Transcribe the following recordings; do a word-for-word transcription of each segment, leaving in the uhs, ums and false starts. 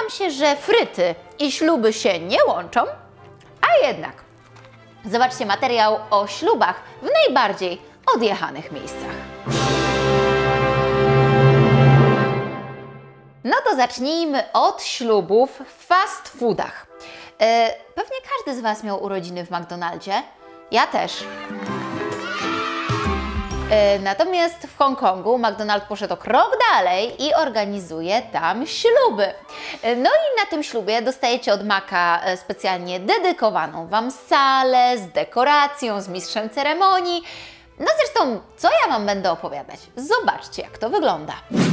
wam się, że fryty i śluby się nie łączą, a jednak. Zobaczcie materiał o ślubach w najbardziej odjechanych miejscach. No to zacznijmy od ślubów w fast foodach. E, pewnie każdy z was miał urodziny w McDonaldzie. Ja też. E, natomiast w Hongkongu McDonald's poszedł o krok dalej i organizuje tam śluby. E, no i na tym ślubie dostajecie od Maka specjalnie dedykowaną wam salę z dekoracją, z mistrzem ceremonii. No zresztą, co ja wam będę opowiadać? Zobaczcie, jak to wygląda.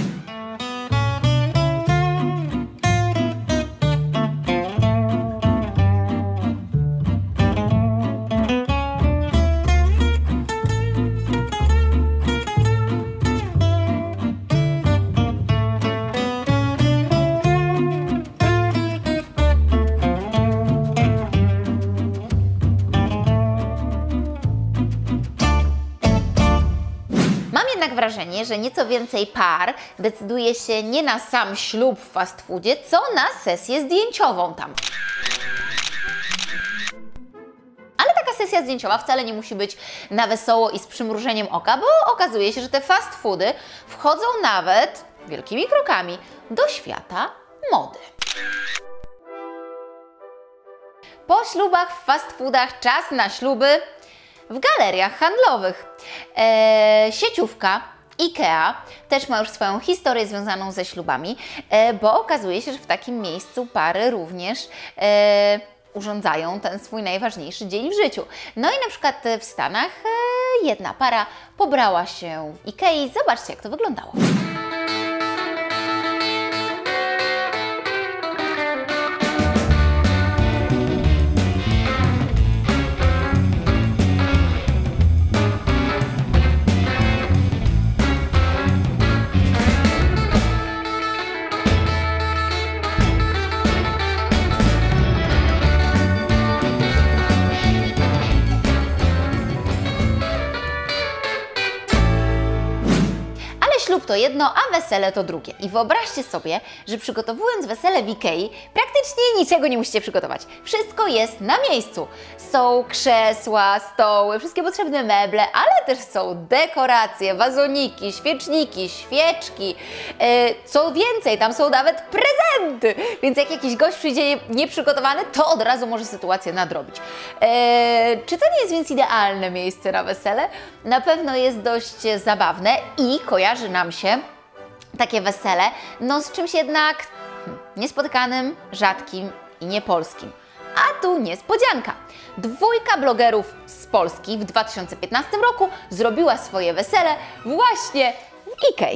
Mam wrażenie, że nieco więcej par decyduje się nie na sam ślub w fast foodzie, co na sesję zdjęciową tam. Ale taka sesja zdjęciowa wcale nie musi być na wesoło i z przymrużeniem oka, bo okazuje się, że te fast foody wchodzą nawet wielkimi krokami do świata mody. Po ślubach w fast foodach czas na śluby w galeriach handlowych. Eee, sieciówka IKEA też ma już swoją historię związaną ze ślubami, e, bo okazuje się, że w takim miejscu pary również e, urządzają ten swój najważniejszy dzień w życiu. No i na przykład w Stanach e, jedna para pobrała się w IKEA. Zobaczcie, jak to wyglądało. Ślub to jedno, a wesele to drugie. I wyobraźcie sobie, że przygotowując wesele w Ikei, praktycznie niczego nie musicie przygotować. Wszystko jest na miejscu. Są krzesła, stoły, wszystkie potrzebne meble, ale też są dekoracje, wazoniki, świeczniki, świeczki. Yy, co więcej, tam są nawet prezenty. Więc jak jakiś gość przyjdzie nieprzygotowany, to od razu może sytuację nadrobić. Yy, czy to nie jest więc idealne miejsce na wesele? Na pewno jest dość zabawne i kojarzy nam się takie wesele, no z czymś jednak hmm, niespotykanym, rzadkim i niepolskim. A tu niespodzianka. Dwójka blogerów z Polski w dwa tysiące piętnastym roku zrobiła swoje wesele właśnie w Ikei.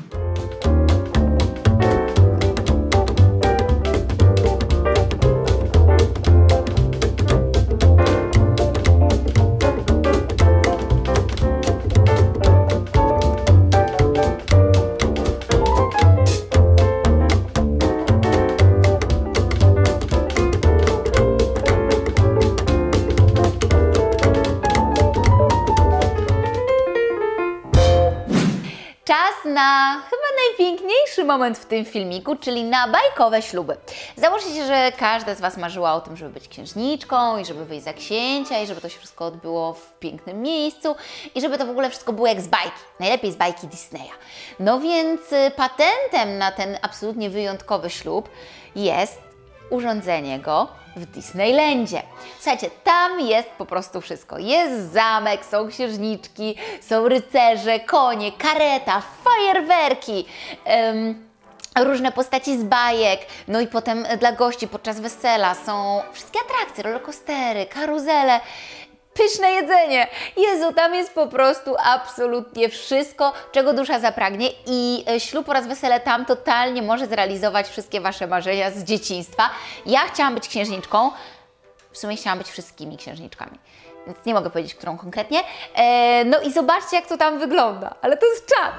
Na chyba najpiękniejszy moment w tym filmiku, czyli na bajkowe śluby. Założę się, że każda z was marzyła o tym, żeby być księżniczką i żeby wyjść za księcia i żeby to się wszystko odbyło w pięknym miejscu i żeby to w ogóle wszystko było jak z bajki, najlepiej z bajki Disneya. No więc patentem na ten absolutnie wyjątkowy ślub jest urządzenie go w Disneylandzie. Słuchajcie, tam jest po prostu wszystko. Jest zamek, są księżniczki, są rycerze, konie, kareta, fajerwerki, um, różne postaci z bajek, no i potem dla gości podczas wesela są wszystkie atrakcje, rollercoastery, karuzele, pyszne jedzenie. Jezu, tam jest po prostu absolutnie wszystko, czego dusza zapragnie i ślub oraz wesele tam totalnie może zrealizować wszystkie wasze marzenia z dzieciństwa. Ja chciałam być księżniczką, w sumie chciałam być wszystkimi księżniczkami, więc nie mogę powiedzieć, którą konkretnie. Eee, no i zobaczcie, jak to tam wygląda, ale to jest czad.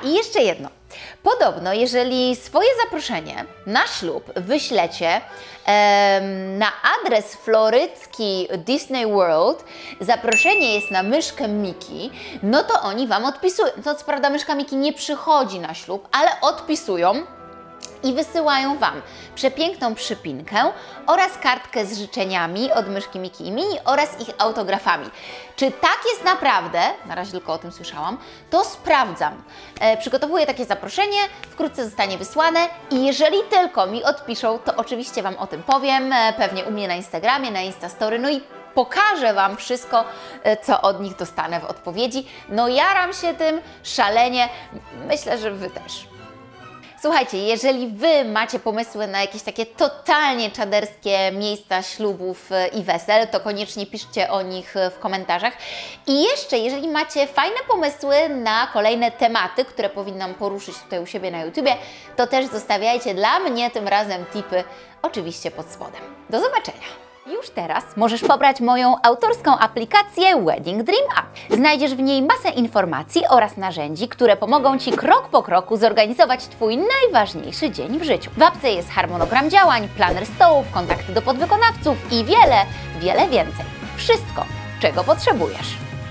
i jeszcze jedno. Podobno, jeżeli swoje zaproszenie na ślub wyślecie em, na adres florycki Disney World, zaproszenie jest na myszkę Miki, no to oni Wam odpisują. To co prawda myszka Miki nie przychodzi na ślub, ale odpisują i wysyłają Wam przepiękną przypinkę oraz kartkę z życzeniami od myszki Miki i Mini oraz ich autografami. Czy tak jest naprawdę? Na razie tylko o tym słyszałam. To sprawdzam. E, przygotowuję takie zaproszenie, wkrótce zostanie wysłane i jeżeli tylko mi odpiszą, to oczywiście Wam o tym powiem, e, pewnie u mnie na Instagramie, na Instastory, no i pokażę Wam wszystko, co od nich dostanę w odpowiedzi. No jaram się tym szalenie, myślę, że Wy też. Słuchajcie, jeżeli Wy macie pomysły na jakieś takie totalnie czaderskie miejsca ślubów i wesel, to koniecznie piszcie o nich w komentarzach. I jeszcze, jeżeli macie fajne pomysły na kolejne tematy, które powinnam poruszyć tutaj u siebie na YouTubie, to też zostawiajcie dla mnie tym razem tipy, oczywiście pod spodem. Do zobaczenia! Już teraz możesz pobrać moją autorską aplikację Wedding Dream App. Znajdziesz w niej masę informacji oraz narzędzi, które pomogą Ci krok po kroku zorganizować Twój najważniejszy dzień w życiu. W apce jest harmonogram działań, planer stołów, kontakty do podwykonawców i wiele, wiele więcej. Wszystko, czego potrzebujesz.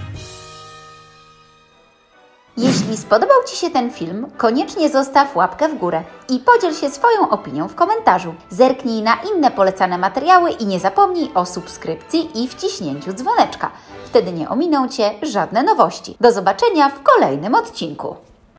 Jeśli spodobał Ci się ten film, koniecznie zostaw łapkę w górę i podziel się swoją opinią w komentarzu. Zerknij na inne polecane materiały i nie zapomnij o subskrypcji i wciśnięciu dzwoneczka. Wtedy nie ominą Cię żadne nowości. Do zobaczenia w kolejnym odcinku.